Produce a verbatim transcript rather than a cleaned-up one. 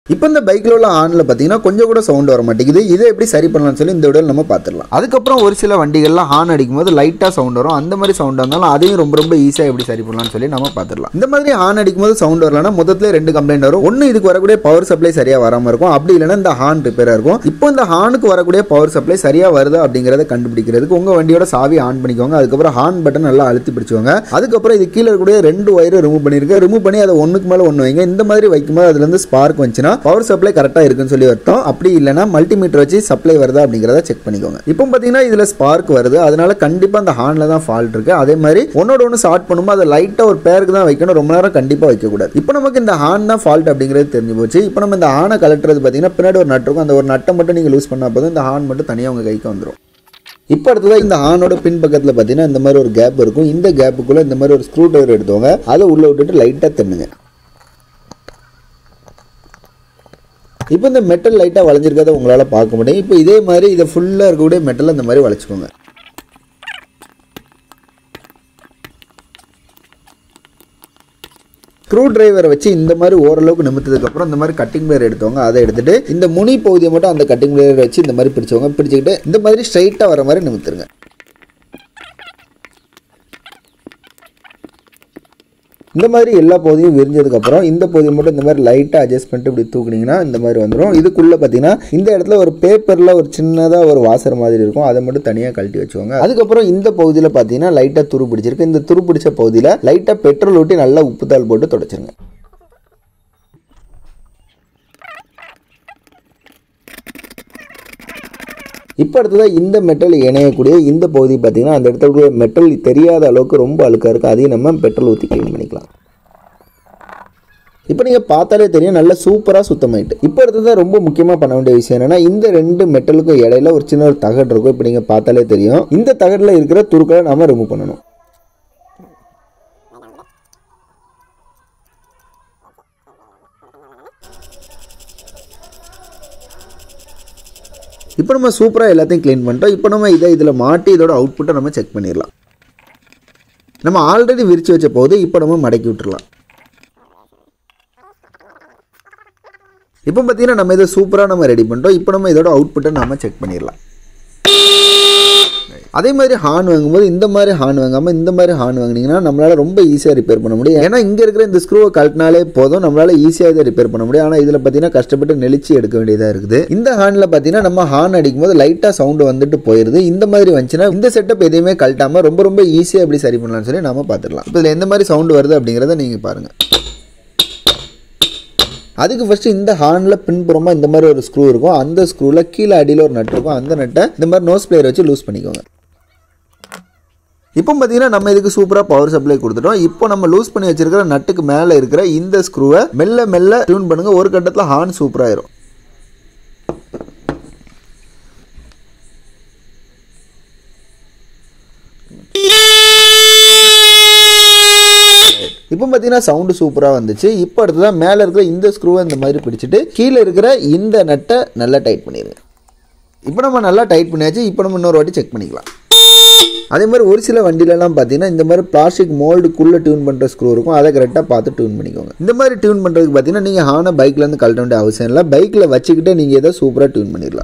இப்போ இந்த பைக்கில் உள்ள ஹார்னில் பார்த்தீங்கன்னா கொஞ்சம் கூட சவுண்ட் வர மாட்டேங்குது. இதை எப்படி சரி பண்ணலாம்னு சொல்லி இந்த வீடியோவில் நம்ம பார்த்துடலாம். அதுக்கப்புறம் ஒரு சில வண்டிகள்லாம் ஹார்ன் அடிக்கும் போது லைட்டாக சவுண்ட் வரும். அந்த மாதிரி சவுண்ட் வந்தாலும் அதையும் ரொம்ப ரொம்ப ஈஸியாக எப்படி சரி பண்ணலாம்னு சொல்லி நம்ம பார்த்துடலாம். இந்த மாதிரி ஹார்ன் அடிக்கும் போது சவுண்ட் வரலன்னா மொத்தத்தில் ரெண்டு கம்ப்ளைண்ட் வரும். ஒன்று இதுக்கு வரக்கூடிய பவர் சப்ளை சரியாக வராமல் இருக்கும், அப்படி இல்லைன்னா இந்த ஹார்ன் ரிப்பேராக இருக்கும். இப்போ இந்த ஹார்னுக்கு வரக்கூடிய பவர் சப்ளை சரியாக வருதா அப்படிங்கிறத கண்டுபிடிக்கிறதுக்கு உங்கள் வண்டியோட சாவி ஆன் பண்ணிக்கோங்க. அதுக்கப்புறம் ஹார்ன் பட்டன் நல்லா அழுத்தி பிடிச்சுவாங்க. அதுக்கப்புறம் இது கீழே இருக்கக்கூடிய ரெண்டு ஒயரை ரிமூவ் பண்ணிருக்க ரிமூவ் பண்ணி அதை ஒன்றுக்கு மேலே ஒன்று வைங்க. இந்த மாதிரி வைக்கும்போது அதுல இருந்து ஸ்பார்க் வந்துச்சுன்னா பவர் சப்ளை கரெக்டாக இருக்குன்னு சொல்லி அர்த்தம். அப்படி இல்லைன்னா மல்டிமீட்டர் வச்சு சப்ளை வருதா அப்படிங்கிறத செக் பண்ணிக்கோங்க. இப்போ பார்த்தீங்கன்னா இதுல ஸ்பார்க் வருது, அதனால கண்டிப்பா அந்த ஹார்ன்ல தான் ஃபால்ட் இருக்கு. அதே மாதிரி ஒன்னோட ஒன்று ஸ்டார்ட் பண்ணும்போது அதை லைட்டா ஒரு பேருக்கு தான் வைக்கணும், ரொம்ப நேரம் கண்டிப்பா வைக்க கூடாது. இப்போ நமக்கு இந்த ஹார்ன் தான் ஃபால்ட் அப்படிங்கிறது தெரிஞ்சு போச்சு. இப்போ நம்ம இந்த ஹார்னை கலட்டுறது பார்த்தீங்கன்னா பின்னாடி ஒரு நட் இருக்கும், அந்த ஒரு நட்டை மட்டும் நீங்க லூஸ் பண்ணா போதும் இந்த ஹார்ன் மட்டும் தனியாக உங்க கைக்கு வந்துடும். இப்போ அடுத்ததான் இந்த ஹார்னோட பின் பக்கத்தில் பார்த்தீங்கன்னா இந்த மாதிரி ஒரு கேப் இருக்கும். இந்த கேப்புக்குள்ள இந்த மாதிரி ஒரு ஸ்க்ரூ டிரைவர் எடுத்துவாங்க, அதை உள்ள விட்டுட்டு லைட்டாக தண்ணுங்க. இப்போ இந்த மெட்டல் லைட்டாக வளைஞ்சிருக்கிறத உங்களால் பார்க்க முடியும். இப்போ இதே மாதிரி இதை ஃபுல்லாக இருக்கக்கூடிய மெட்டல் இந்த மாதிரி வளைச்சிக்கோங்க. ஸ்க்ரூ டிரைவரை வச்சு இந்த மாதிரி ஓரளவுக்கு நிமித்ததுக்கப்புறம் இந்த மாதிரி கட்டிங் பிளேயர் எடுத்தவங்க அதை எடுத்துட்டு இந்த முனி பகுதியை மட்டும் அந்த கட்டிங் பிளேயர் வச்சு இந்த மாதிரி பிடிச்சவங்க பிடிச்சிக்கிட்டு இந்த மாதிரி ஸ்ட்ரைட்டாக வர மாதிரி நிமித்துருங்க. இந்த மாதிரி எல்லா பகுதியும் விரிஞ்சதுக்கப்புறம் இந்த பகுதியை மட்டும் இந்த மாதிரி லைட்டாக அட்ஜஸ்ட் பண்ணிட்டு இப்படி தூக்குனீங்கன்னா இந்த மாதிரி வந்துடும். இதுக்குள்ளே பார்த்தீங்கன்னா இந்த இடத்துல ஒரு பேப்பரில் ஒரு சின்னதாக ஒரு வாசர் மாதிரி இருக்கும், அதை மட்டும் தனியாக கழட்டி வச்சுக்கோங்க. அதுக்கப்புறம் இந்த பகுதியில் பார்த்தீங்கன்னா லைட்டாக துரு பிடிச்சிருக்கு. இந்த துரு பிடிச்ச பகுதியில் லைட்டாக பெட்ரோல் ஊற்றி நல்லா உப்புத்தாள் போட்டு தொடச்சிருங்க. இப்போ அடுத்ததாக இந்த மெட்டல் இணையக்கூடிய இந்த பகுதி பார்த்தீங்கன்னா அந்த இடத்துல மெட்டல் தெரியாத அளவுக்கு ரொம்ப அழுக்காக இருக்குது, அதையும் நம்ம பெட்ரோல் ஊற்றி க்ளீன் பண்ணிக்கலாம். இப்போ நீங்கள் பார்த்தாலே தெரியும் நல்லா சூப்பராக சுத்தமாயிட்டு. இப்போ அடுத்ததான் ரொம்ப முக்கியமாக பண்ண வேண்டிய விஷயம் என்னன்னா இந்த ரெண்டு மெட்டலுக்கும் இடையில ஒரு சின்ன ஒரு தகடு இருக்கும். இப்போ நீங்கள் பார்த்தாலே தெரியும் இந்த தகடில் இருக்கிற துருக்களை நாம ரிமூவ் பண்ணணும். இப்போ நம்ம சூப்பராக எல்லாத்தையும் க்ளீன் பண்ணிட்டோம். இப்போ நம்ம இதை இதில் மாட்டி இதோட அவுட்புட்டை நம்ம செக் பண்ணிடலாம். நம்ம ஆல்ரெடி விரிச்சு வச்ச போது இப்போ நம்ம மடக்கி விட்டுறலாம். இப்போ பார்த்தீங்கன்னா நம்ம இதை சூப்பராக நம்ம ரெடி பண்ணிட்டோம். இப்போ நம்ம இதோட அவுட்புட்டை நம்ம செக் பண்ணிடலாம். அதே மாதிரி ஹார்ன் வாங்கும்போது இந்த மாதிரி ஹார்ன் வாங்காமல் இந்த மாதிரி ஹார்ன் வாங்கினீங்கன்னா நம்மளால ரொம்ப ஈஸியாக ரிப்பேர் பண்ண முடியும். ஏன்னா இங்கே இருக்கிற இந்த ஸ்க்ரூவை கழட்டினாலே போதும், நம்மளால ஈஸியாக இதை ரிப்பேர் பண்ண முடியும். ஆனால் இதில் பார்த்தீங்கன்னா கஷ்டப்பட்டு நெளிச்சு எடுக்க வேண்டியதாக இருக்குது. இந்த ஹார்னில் பார்த்தீங்கன்னா நம்ம ஹார்ன் அடிக்கும் போது லைட்டாக சவுண்டு வந்துட்டு போயிருது. இந்த மாதிரி வந்துச்சுன்னா இந்த செட்டப் எதையுமே கழட்டாமல் ரொம்ப ரொம்ப ஈஸியாக எப்படி சரி பண்ணலாம்னு சொல்லி நம்ம பார்த்துடலாம். இப்போ இதில் எந்த மாதிரி சவுண்டு வருது அப்படிங்கிறத நீங்கள் பாருங்கள். அதுக்கு ஃபஸ்ட்டு இந்த ஹார்னில் பின்புறமாக இந்த மாதிரி ஒரு ஸ்க்ரூ இருக்கும், அந்த ஸ்க்ரூவில் கீழே அடியில் ஒரு நட் இருக்கும், அந்த நட்டை இந்த மாதிரி நோஸ் பிளேயர் வச்சு லூஸ் பண்ணிக்கோங்க. இப்போ பார்த்தீங்கன்னா நம்ம இதுக்கு சூப்பராக பவர் சப்ளை கொடுத்துட்டோம். இப்போ நம்ம லூஸ் பண்ணி வச்சிருக்கிற நட்டுக்கு மேலே இருக்கிற இந்த ஸ்க்ரூவை மெல்ல மெல்ல டியூன் பண்ணுங்க. ஒரு கட்டத்தில் ஹார்ன் சூப்பராயிரும். இப்போ பார்த்தீங்கன்னா சவுண்டு சூப்பராக வந்துச்சு. இப்போ அடுத்ததான் மேலே இருக்கிற இந்த ஸ்க்ரூவை இந்த மாதிரி பிடிச்சிட்டு கீழே இருக்கிற இந்த நட்டை நல்லா டைட் பண்ணிடுங்க. இப்போ நம்ம நல்லா டைட் பண்ணியாச்சு. இப்போ நம்ம இன்னொரு வாட்டி செக் பண்ணிக்கலாம். அதே மாதிரி ஒரு சில வண்டியிலலாம் பார்த்தீங்கன்னா இந்த மாதிரி பிளாஸ்டிக் மோல்டுக்குள்ளே டியூன் பண்ணுற ஸ்க்ரூ இருக்கும், அதை கரெக்டாக பார்த்து டியூன் பண்ணிக்கோங்க. இந்த மாதிரி டியூன் பண்ணுறதுக்கு பார்த்தீங்கன்னா நீங்கள் ஹார்னை பைக்லேருந்து கழட்ட வேண்டிய அவசியம் இல்லை, பைக்கில் வச்சுக்கிட்டே நீங்கள் இதை சூப்பராக டியூன் பண்ணிடலாம்.